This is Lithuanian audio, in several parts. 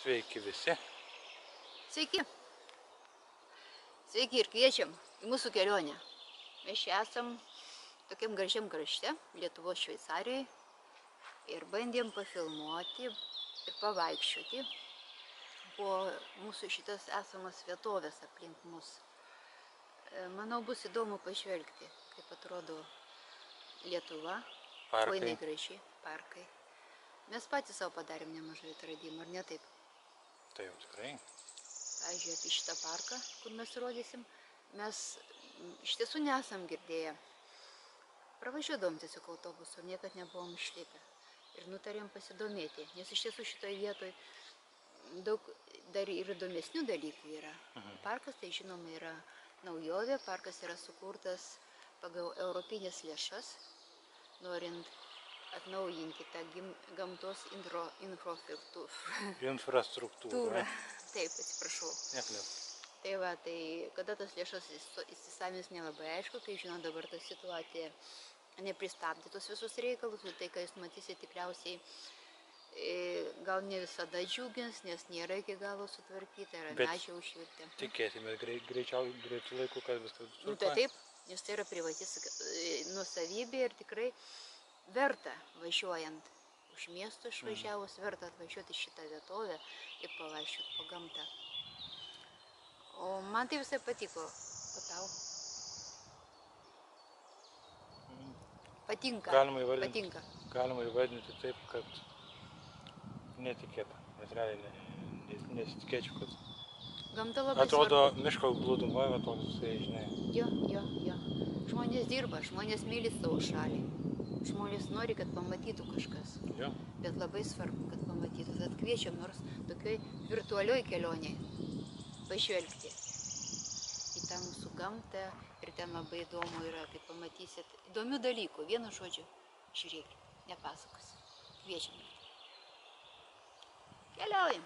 Sveiki visi. Sveiki. Sveiki ir kviečiam į mūsų kelionę. Mes čia esam tokiam gražiam krašte, Lietuvos Šveicarijoje, ir bandėm pafilmuoti ir pavaikščioti po mūsų šitas esamas vietovės aplink mus. Manau, bus įdomu pažvelgti, kaip atrodo Lietuva, kuo jinai graži, parkai. Mes patys savo padarėm nemažai atradimų, ar ne taip? Tai jau tikrai. Pavyzdžiui, apie šitą parką, kur mes rodysim, mes iš tiesų nesam girdėję. Pravažiuodom tiesiog autobusu, niekad nebuvom išlipę. Ir nutarėm pasidomėti, nes iš tiesų šitoje vietoje daug dar ir įdomesnių dalykų yra. Parkas, tai žinoma, yra naujovė, parkas yra sukurtas pagal europinės lėšas, norint atnaujinti tą gamtos infrastruktūrą. Taip, atsiprašau. Neklep. Tai va, tai kada tas lėšas įsisavins nelabai aišku, kaip žinot, dabar ta situacija nepristabdė tos visus reikalus, tai ką jūs matysite tikriausiai gal ne visada džiugins, nes nėra iki galo sutvarkyta, yra medžiai užšvirtę. Tikėsimės greitų laikų, kad viskas bus tvarkoj. Tai taip, nes tai yra privati nuosavybė ir tikrai verta važiuojant už miesto išvažiavus, verta atvažiuoti šitą vietovę ir pavaikščioti po gamtą. O man tai visai patiko. O tau? Patinka. Galima įvardinti taip, kad netikėta. Nes realiai nesitikėčiau, kad gamta labai atrodo miško glūdumoje, va toks, žinai. Jo. Žmonės dirba, žmonės myli savo šalį. Žmonės nori, kad pamatytų kažkas. Jo. Bet labai svarbu, kad pamatytų. Tad kviečiam nors tokioj virtualioj kelionėj pažvelgti į tą mūsų gamtą. Ir ten labai įdomu yra, kai pamatysit įdomių dalykų. Vienu žodžiu, žiūrėkit, nepasakosiu. Kviečiam. Keliaujam.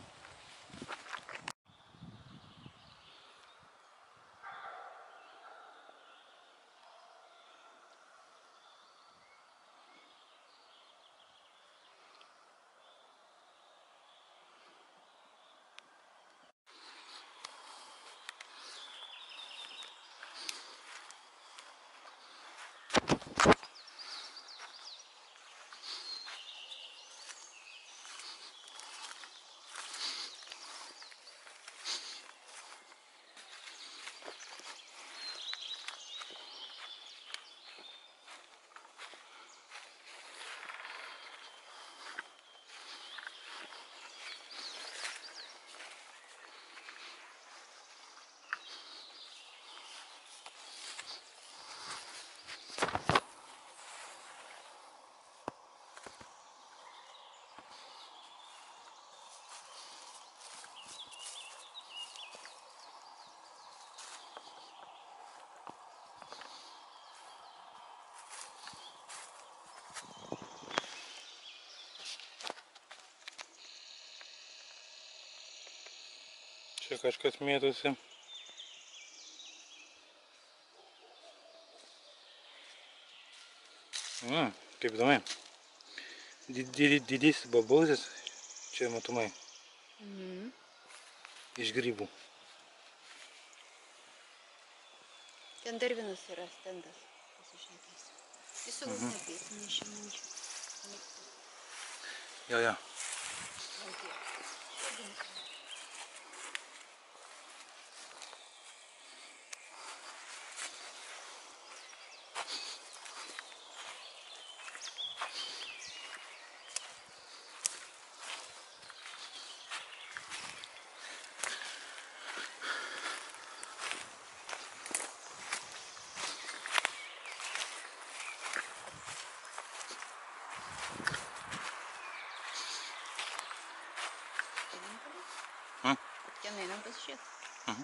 Čia kažkas mėtosi. Kaip įdomai. Didysis bobausis, čia matomai, iš grybų. Ten dar vienas yra stendas, pasišnekėsiu. Tiesiog nepėti, nešimančių. Jo. Ten einam pasižiūrėti.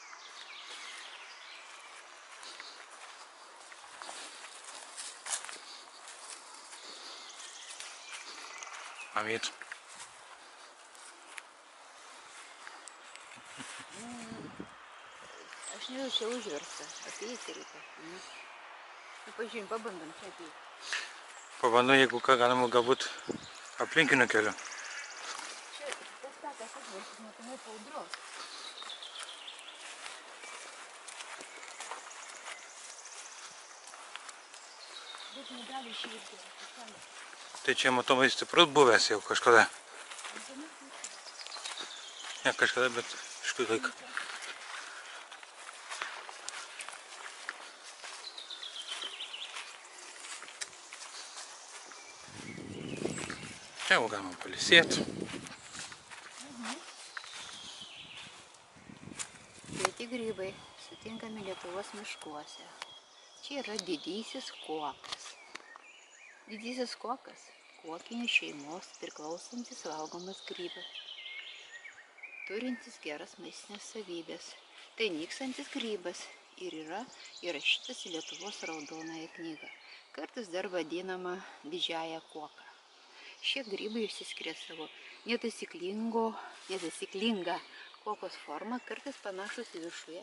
Amit. Aš nežinau, čia užversta. Ateiti reikia. Pažiūrėjom, pabandom čia ateiti. Pabandom, jeigu ką galima galbūt aplinkinio kelio. Čia tas takas Tai čia matomai stiprus buvęs jau kažkada. Ne kažkada, bet iš kurį laiką. Čia jau galima pailsėti. Reti grybai sutinkami Lietuvos miškuose. Čia yra didysis kuokas. Didysis kuokas – kuokinių šeimos priklausantis valgomas grybas, turintis geras maistinės savybės. Tai nykstantis grybas ir yra įrašytas į Lietuvos raudonąją knygą. Kartais dar vadinama didžiąja kuoka. Šie grybai išsiskiria savo netaisyklinga kuokos forma, kartais panašus į viršuje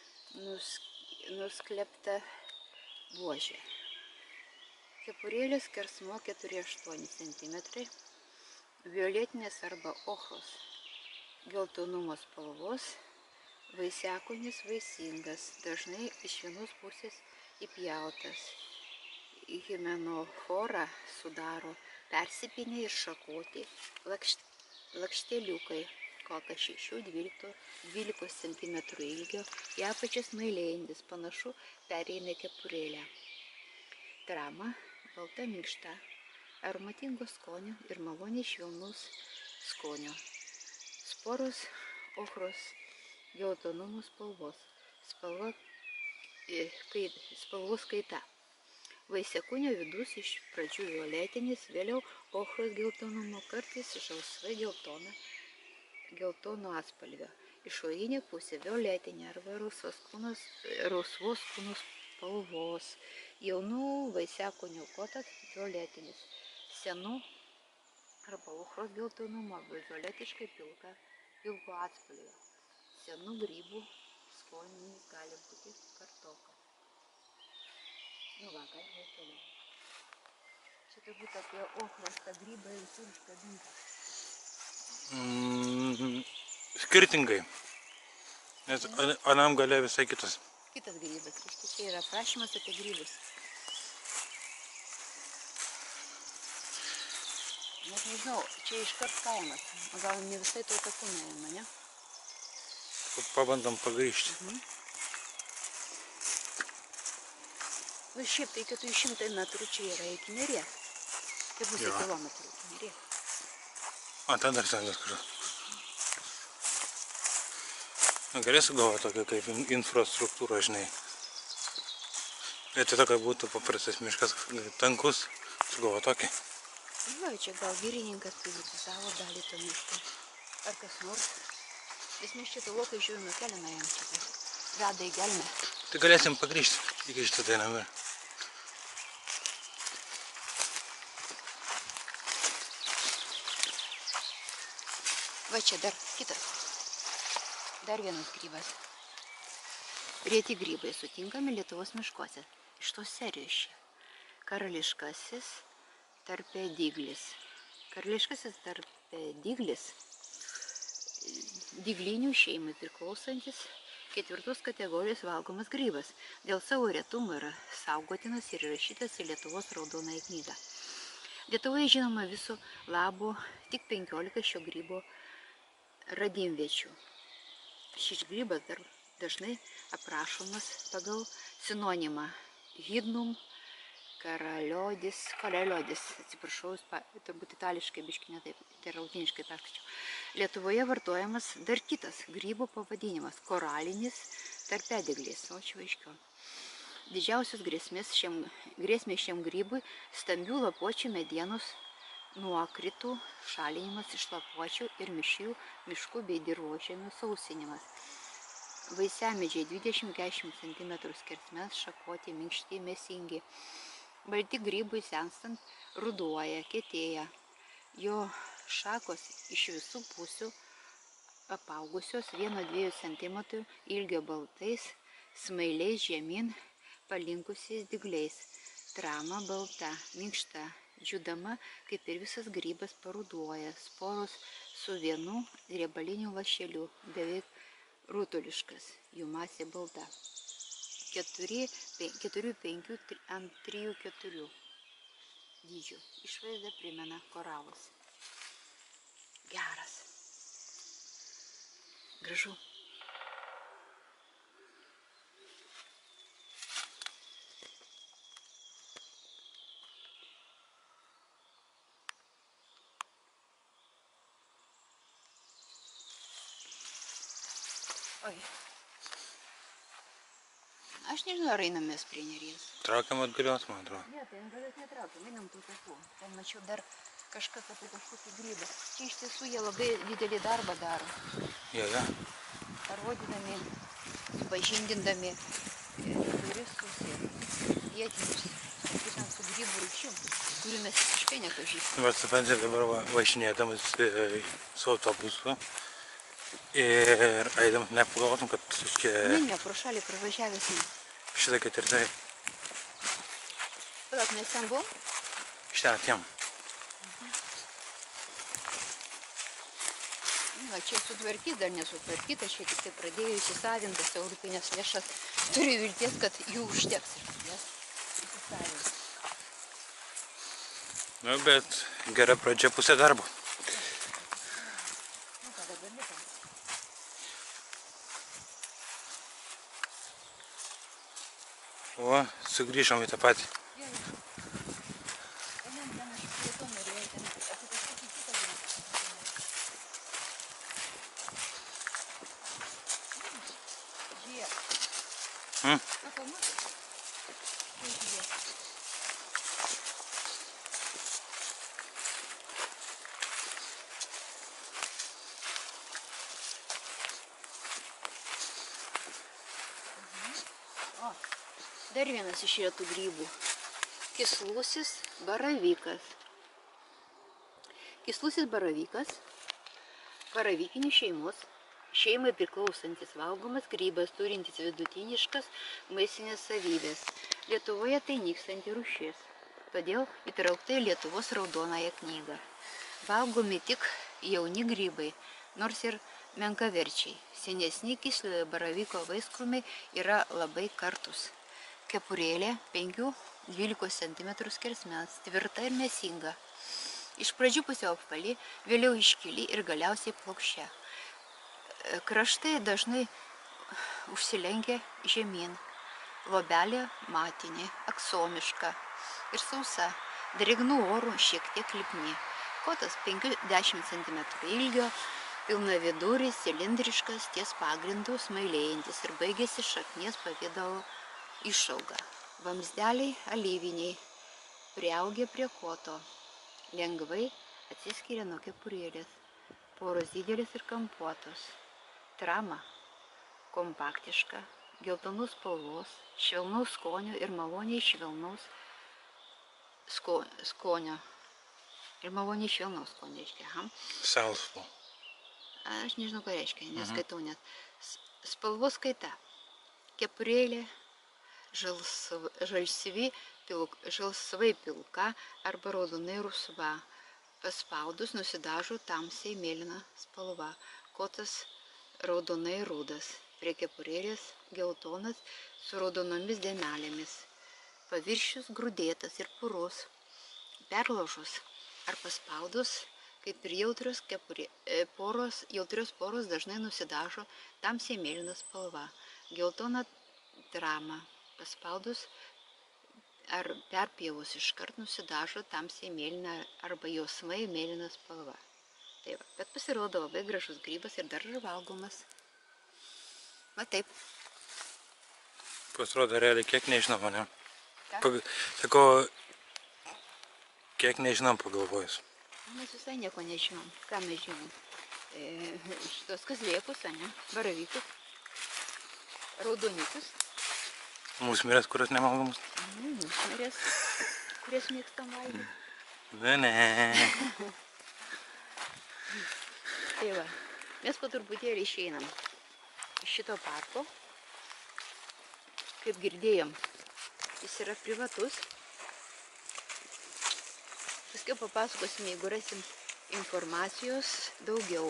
nuskleptą buožę. Kepurėlės skersmuo 4–8 cm, violetinės arba ochros geltonumo spalvos, vaisiakūnis vaisingas, dažnai iš vienos pusės įpjautas. Himenoforą sudaro persipynę ir šakoti lakšteliukai, kokią 6–12 cm ilgio, į apačią smailėjantis, panašu pereina kepurėlę. Trama balta minkšta, aromatingo skonio ir maloniai švelnaus skonio. Sporos ochros geltonumo spalvos. Spalvos kaita. Vaisiakūnio vidus iš pradžių violetinis, vėliau ochros geltonumo, kartais žalsvai geltono atspalvio. Išorinė pusė violetinė arba rausvos kūno spalvos. Jaunų vaisiakūnių kotas violetinis. Senų arba ochros geltonumo arba violetiškai pilko atspalvio. Senų grybų skonis gali būti kartoka. Nu va, galime ir toliau. Čia turbūt apie ochros tą grybą visur iškabinta. Skirtingai. Nes anam gale visai kitas. Kitas grybas, čia yra aprašymas apie grybus. Net nežinau, čia iškart kaimas. Gal ne visai to taku nuėjama, ne? Pabandom pagrįžti. Va šiaip tai 400 metrų čia yra iki Neries. Tai pusė kilometrų iki Neries. Ten dar senas kažkas. Galėsiu galvoti tokia kaip infrastruktūra, žinai. Vietoj to, kad būtų paprastas miškas tankus, sugalvo tokį. Va, čia gal girininkas privatizavo dalį to miško. Ar kas nors. Vis mes čia tolokai žiūrime kelią nuėjom čia. Veda į gelmę. Tai galėsim pagrįžti iki šitą dainą. Va čia dar kitas. Dar vienas grybas. Reti grybai sutinkami Lietuvos miškuose. Iš tos serijos čia. Karališkasis tarpedyglis. Karališkasis tarpedyglis dyglinių šeimai priklausantis 4 kategorijos valgomas grybas. Dėl savo retumo yra saugotinas ir įrašytas į Lietuvos raudonąją knygą. Lietuvoje žinoma viso labo tik 15 šio grybo radimviečių. Šis grybas dar dažnai aprašomas pagal sinonimą hydnum karaliodis, atsiprašau, turbūt itališkai biški ne taip, tai rautiniškai perskaičiau. Lietuvoje vartojamas dar kitas grybo pavadinimas – koralinis tarpedyglis, o čia aiškiau. Didžiausios grėsmės šiam grybui – stambių lapuočių medienos nuokritų šalinimas iš lapuočių ir miškų bei dirvožemių sausinimas. Vaisiamedžiai 20–40 cm skersmens, šakoti, minkšti, mėsingi. Balti grybui senstant ruduoja, kietėja. Jo šakos iš visų pusių apaugusios 1–2 cm ilgio baltais smailiais žemyn palinkusiais dygliais. Trama balta, minkšta, džiūdama, kaip ir visas grybas paruduoja. Sporos su vienu riebaliniu lašeliu, beveik rutuliškas, jų masė balta. 4–5 ant 3–4. dydžių. Išvaizda primena koralus. Geras. Gražu. Oi. Aš nežinau, ar einamės prie Neries. Traukiam atgalios, man atrodo. Ne, tai atgalios netraukiam, einam tų takų. Ten mačiau dar kažkas apie kažkokį grybą. Čia iš tiesų jie labai didelį darbą daro. Jo. Parodydami, supažindindami turistus ir vietinius, būtent su grybų rūšim, kurių mes visiškai nepažįstame. Dabar suprantate, dabar važinėdamas su autobusu ir eidamas nepagalvotum, kad čia Ne, pro šalį pravažiavęs. šitą, kad ir tai Palauk, mes ten buvom? iš ten atėjom. Na, čia sutvarkys, dar nesutvarkyta, čia tik tai pradėjo įsisavintas europinės lėšas. Turiu vilties, kad jų užteks ir jas įsisavinti. Nu, bet gera pradžia pusė darbo. Nu, ką dabar likam? O, sugrįžom į tą patį. Einam ten, aš prie to norėjau, ten apie kažkokį kitą grybą. Žiūrėk. Sako, matai? Štai žiūrėk. O, dar vienas iš retų grybų. Kislusis baravykas. Kislusis baravykas, baravykinių šeimai priklausantis valgomas grybas, turintis vidutiniškas maistinės savybės. Lietuvoje tai nykstanti rūšis, todėl įtraukta į Lietuvos raudonąją knygą. Valgomi tik jauni grybai, nors ir menkaverčiai. Senesni kisliojo baravyko vaiskrūmiai yra labai kartus. Kepurėlė 5-12 cm skersmens, tvirta ir mėsinga. Iš pradžių pusiau apvali, vėliau iškili ir galiausiai plokščia. Kraštai dažnai užsilenkia žemyn. Lobelė matinė, aksomiška ir sausa, drėgnų orų šiek tiek lipni. Kotas 5-10 cm ilgio, pilnaviduris, cilindriškas, ties pagrindu smailėjantis ir baigėsi šaknies pavidalo išauga. Vamzdeliai alyviniai, priaugę prie koto, lengvai atsiskiria nuo kepurėlės, poros didelis ir kampuotos. Trama kompaktiška, geltonus spalvos, švelnaus skonio ir maloniai švelnaus skonio. Ir maloniai švelnaus skonio reiškia. Salspo. Aš nežinau, ką reiškia, neskaitau net. Spalvos kaita. Kepurėlė žalsvai pilka arba raudonai rusva. Paspaudus nusidažo tamsiai mėlyna spalva. Kotas raudonai rudas. Prie kepurėlės geltonas su raudonomis dėmelėmis. Paviršius grūdėtas ir purus. Perlaužus ar paspaudus, kaip ir jautrios poros dažnai nusidažo tamsiai mėlyna spalva. Geltona trama paspaudus ar perpjovus iškart nusidažo tamsiai mėlyna arba jausmai mėlyna spalva. Tai va, bet pasirodo labai gražus grybas ir dar ir valgomas. Va taip. Pasirodo realiai, kiek nežinom, ne? Ką? Sako, kiek nežinom pagalvojus. Mes visai nieko nežinom. Ką mes žinom? Šitos kazlėkus, ne? Baravykus. Raudonikus. Mūsų mirės, kurios nemaldomus. Mūsų mirės, kurias mėgstam valgyti. Ne. Tai va, mes po truputėlį išeinam iš šito parko. Kaip girdėjom, jis yra privatus. Paskiau papasakosim, jeigu rasim informacijos daugiau.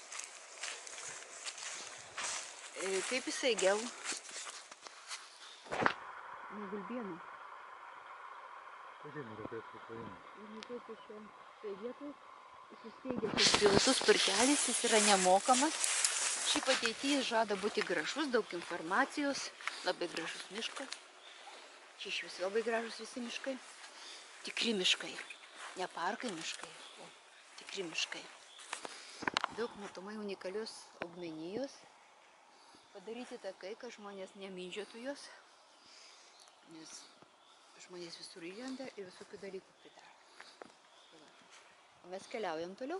Kaip jisai gel? Gulbienų. Kodėl nereikės Ukrainą? Žinokit, šioje vietoje įsisteigęs privatus parkelis, jis yra nemokamas. Šiaip ateityje žada būti gražus, daug informacijos, labai gražus miškas. Čia iš vis labai gražus visi miškai. Tikri miškai. Ne parkai miškai, o tikri miškai. Daug matomai unikalios augmenijos. Padaryti takai, kad žmonės nemindžiotų jos. Nes žmonės visur įlenda ir visokių dalykų pridaro. O mes keliaujam toliau.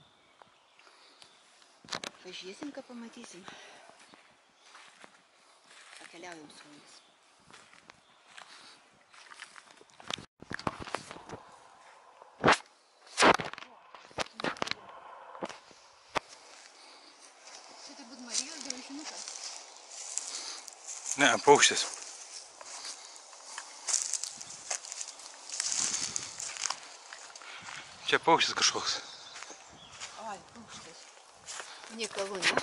Pažiūrėsim, ką pamatysim. Pakeliaujam su mumis. Čia tai būt Marijos graužinukas. Ne, paukštis. Čia paukštis kažkoks. Ai, paukštis. Unikalu, ne?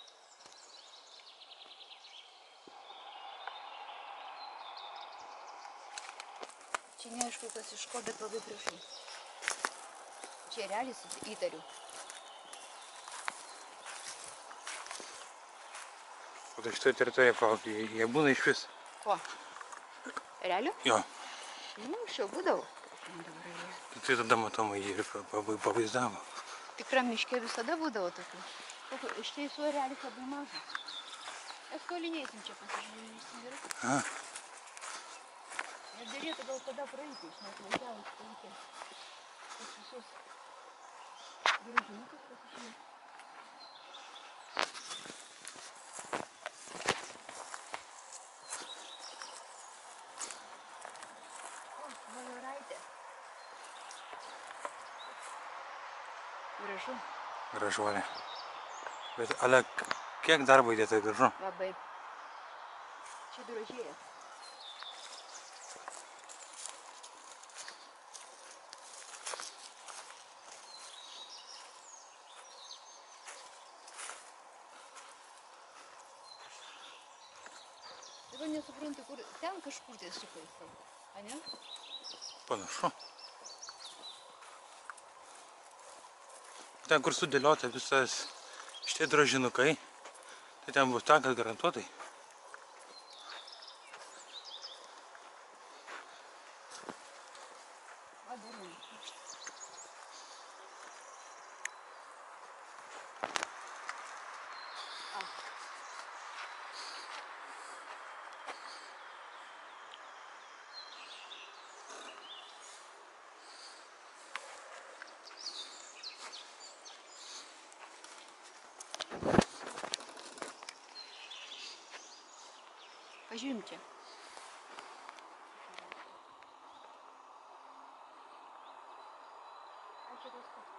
Čia neaišku, kas iš ko, bet labai gražu. Čia erelis įtariu. O tai šitoje teritorijoje palaukti, jie būna iš vis. Ko? Erelio? Jo. Nu, anksčiau būdavo. Dabar eilė. Tai tada matomai jį ir pavaizdavo. Tikram miške visada būdavo tokių. Iš tiesų erelis labai mažas. Mes toli neisim čia pasižiūrėsim gerai. A, Nes dėlėtų gal tada praeiti, iš net važiavus paeiti. Pas visus graužinukus pasižiūrėti. O, vajoraitė. Gražu. gražuolė. Bet, ale, kiek darbo įdėta gražu? Labai. Čia drožėjas. Dabar nesuprantu, kur ten kažkur tai suka jisai. A ne? Panašu. Ten, kur sudėliota visas šitie drožinukai, tai ten bus takas garantuotai. Va, dar vienas. A. Pažiūrim čia. Ačiū tas pats.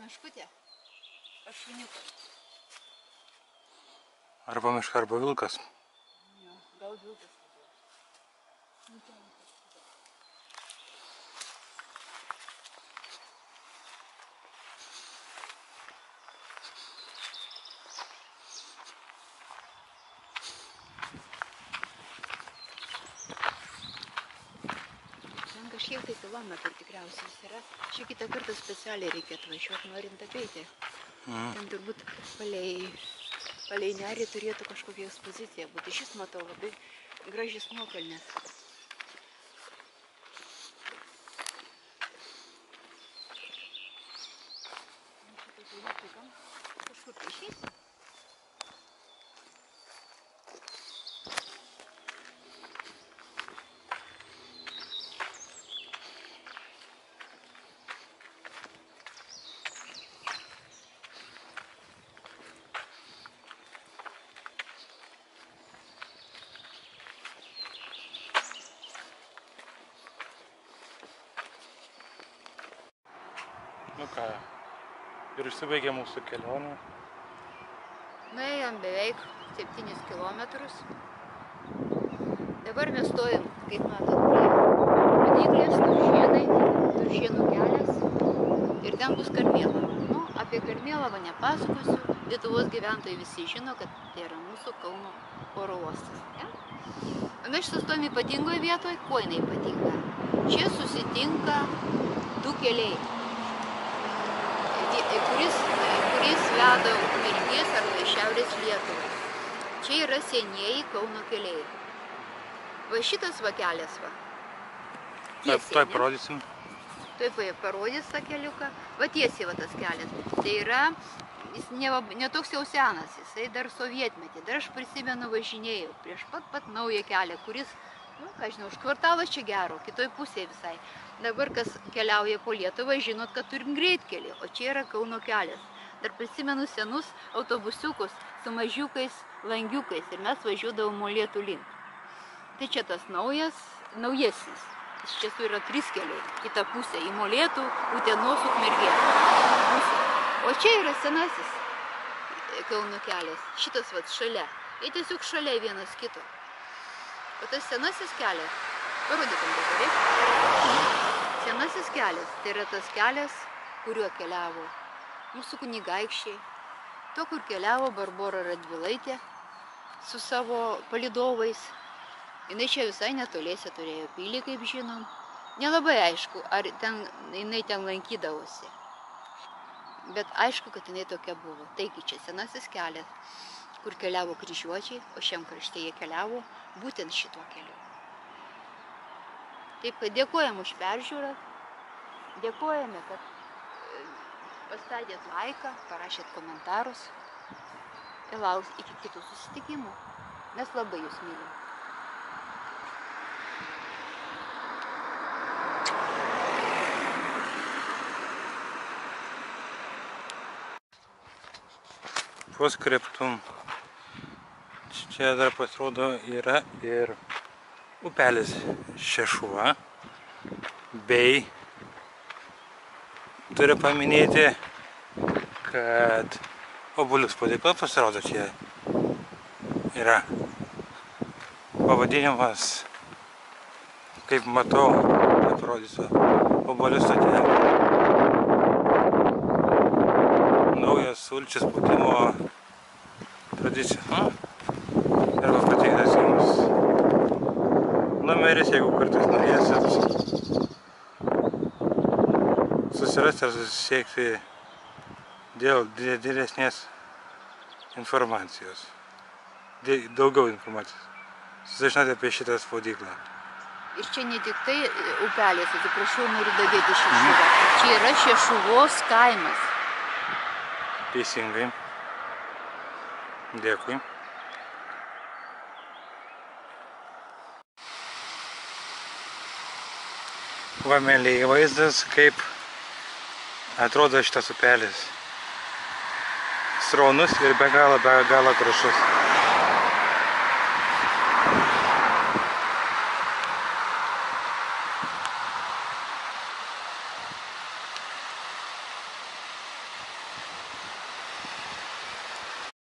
meškutė, ar šuniukas. Arba miška, arba vilkas. Jo, gal vilkas. Ten kažkiek tai kilometrų tikriausiai yra. Šį kitą kartą specialiai reikia atvažiuoti, norint apeiti. Ten turbūt palei nerį turėtų kažkokia ekspozicija būti. Šis matau labai gražius nuokalnės. Kažkur tai išeis. Nu ką, ir užsibaigė mūsų kelionė. Nuėjom beveik 7 kilometrus. Dabar mes stojam, kaip matot, prie Rodyklės, Turšienų kelias ir ten bus Karmėlava. Nu, apie Karmėlavą nepasakosiu. Lietuvos gyventojai visi žino, kad tai yra mūsų Kauno oro uostas. Ja? Mes sustojom ypatingoje vietoje. Kuo jinai ypatinga? Čia susitinka du keliai, kuris veda Ukmergės arba Šiaurės Lietuvą. Čia yra senieji Kauno keliai. Va šitas va kelias va. Tuoj parodysim. Tuoj parodys tą keliuką. Va tiesiai va tas kelias. Tai yra, jis ne toks jau senas, jisai dar sovietmetį. Dar aš prisimenu važinėjau prieš pat naują kelią, kuris, nu, ką žinau, už kvartalą čia gero, kitoj pusėje visai. Dabar, kas keliauja po Lietuvą, žinot, kad turim greitkelį, o čia yra Kauno kelias. Dar prisimenu senus autobusiukus su mažiukais langiukais ir mes važiuodavom Molėtų link. Tai čia tas naujesnis. Iš tiesų yra 3 keliai. Kita pusė į Molėtų, Utenos, Ukmergės pusę. O čia yra senasis Kauno kelias. Šitas vat šalia. Jie tiesiog šalia vienas kito. O tas senasis kelias, parodytum dabar, senasis kelias, tai yra tas kelias, kuriuo keliavo mūsų kunigaikščiai. To, kur keliavo Barbora Radvilaitė su savo palydovais. Jinai čia visai netoliese turėjo pilį, kaip žinom. Nelabai aišku, ar jinai ten lankydavosi. Bet aišku, kad jinai tokia buvo. Taigi čia senasis kelias, kur keliavo kryžiuočiai, o šiam krašte jie keliavo būtent šituo keliu. Taip, kad dėkojam už peržiūrą, dėkojame, kad pastatėt laiką, parašėt komentarus ir lauksim iki kitų susitikimų. Mes labai jūs mylim. Poskriptum. Čia dar pasirodo yra ir upelis Šešuva, bei turiu paminėti, kad Obuolių spaudykla pasirodo čia yra. Pavadinimas, kaip matau, parodysiu, Obuolių stotelė. Naujas sulčių spaudimo tradicija. Arba pateiktas jums numeris, jeigu kartais norėsit susirasti ar susisiekti dėl didesnės informacijos, daugiau informacijos, susižinoti apie šitą spaudyklą. Ir čia ne tik tai upelis, atsiprašau, noriu dadėti Šešuvą. Čia yra Šešuvos kaimas. Teisingai. Dėkui. Va, mėlyje vaizdas, kaip atrodo šitas upelis. Sraunus ir be galo gražus.